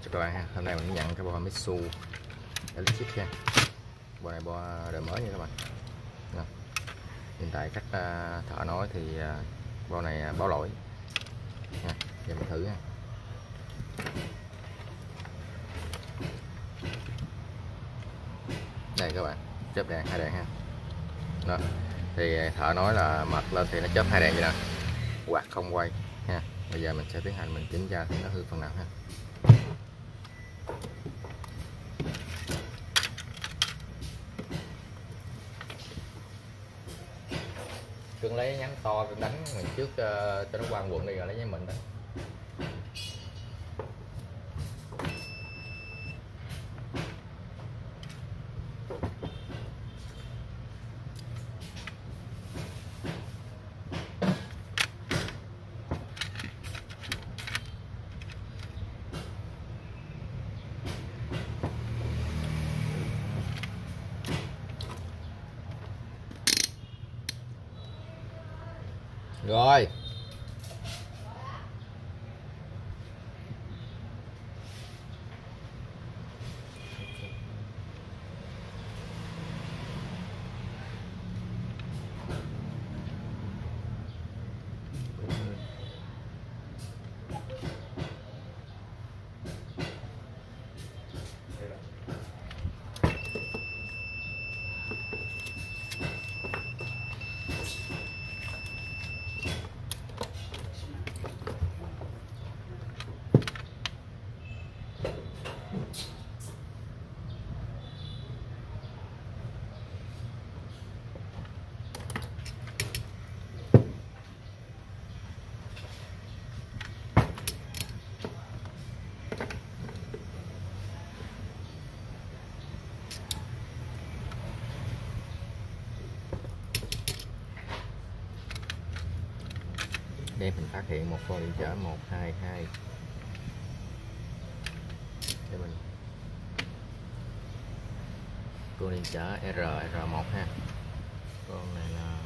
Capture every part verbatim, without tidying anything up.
Chào các bạn ha, hôm nay mình nhận cái bo Mitsu Electric ha. Bo này bo đời mới nha các bạn. Nè. Hiện tại cách uh, thợ nói thì uh, bo này uh, báo lỗi ha. Giờ mình thử ha. Đây các bạn, chớp đèn hai đèn ha. Đó. Thì thợ nói là mật lên thì nó chớp hai đèn vậy nè, quạt không quay ha. Bây giờ mình sẽ tiến hành mình kiểm tra thì nó hư phần nào ha. Cưng lấy nhánh to cưng đánh mình trước uh, cho nó qua quận đi rồi lấy nhánh mình đánh. Rồi. Đây mình phát hiện một con điện trở một hai hai để mình con điện trở R R một ha. Con này là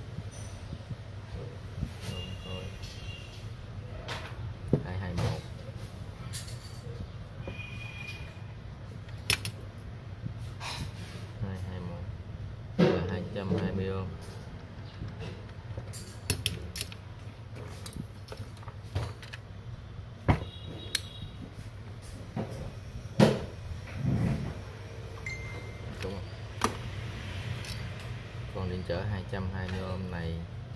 hai hai một hai hai một là hai trăm hai mươi ohm. Con điện trở hai trăm hai mươi ohm này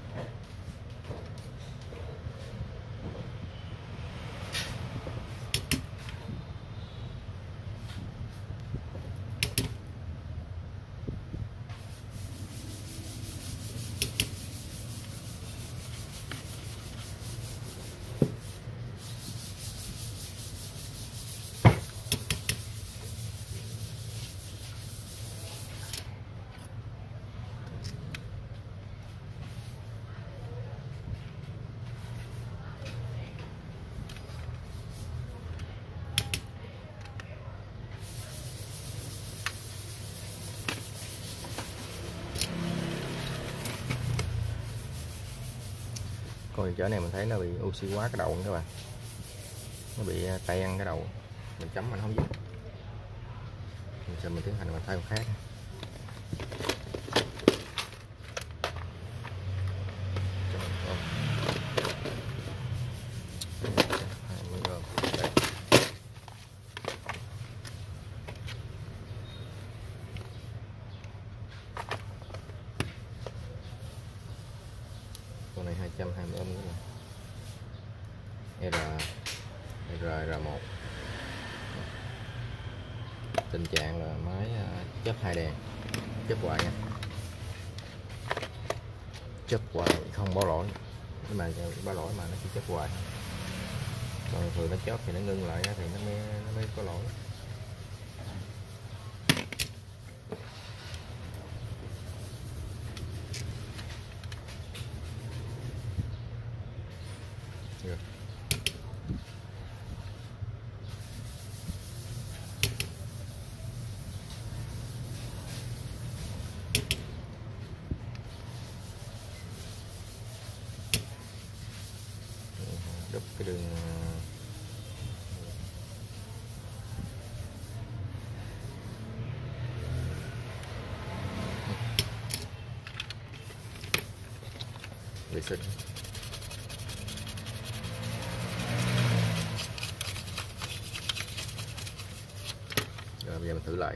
con điện trở này mình thấy nó bị oxy hóa cái đầu nha các bạn, nó bị tay ăn cái đầu, mình chấm mình không dứt, mình sẽ mình tiến hành mình thay một khác. Con này hai trăm hai mươi ohm nữa R R R một. Tình trạng là máy chớp hai đèn, chớp hoài nha, chớp hoài không báo lỗi, nhưng mà báo lỗi mà nó chỉ chớp hoài, còn thường nó chớp thì nó ngưng lại thì nó mới nó mới có lỗi. Được. Đúc cái đường sinh. Rồi bây giờ mình thử lại.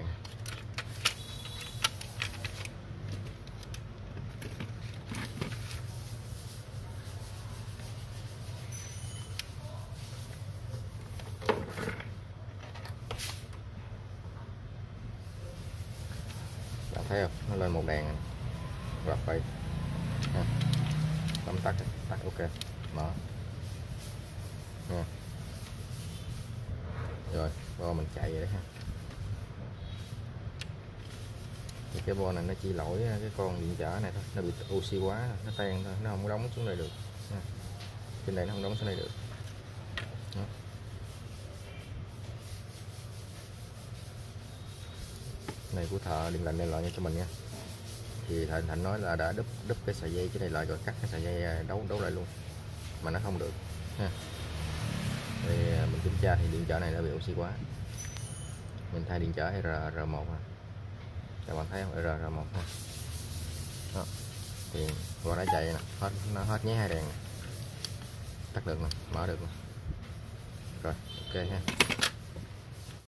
Bạn thấy không, nó lên một đèn gặp vậy, bấm tắt tắt ok, mở nha. Rồi bo mình chạy vậy đấy ha. Thì cái bo này nó chỉ lỗi cái con điện trở này thôi, nó bị oxy quá, nó tan thôi, nó không có đóng xuống đây được nha. Trên đây nó không đóng xuống đây được. Đó. Này của thợ điện lạnh đây lại cho mình nha. Thì Thạnh Thạnh nói là đã đúp đúp cái sợi dây cái này lại rồi cắt cái sợi dây đấu đấu lại luôn mà nó không được ha. Thì mình kiểm tra thì điện trở này nó bị oxy quá, mình thay điện trở R R một ha. Các bạn thấy không, R R một ha. Đó. Thì qua đã chạy nè, hết nó hết nháy hai đèn này. Tắt được nè, mở được nè. Rồi ok ha.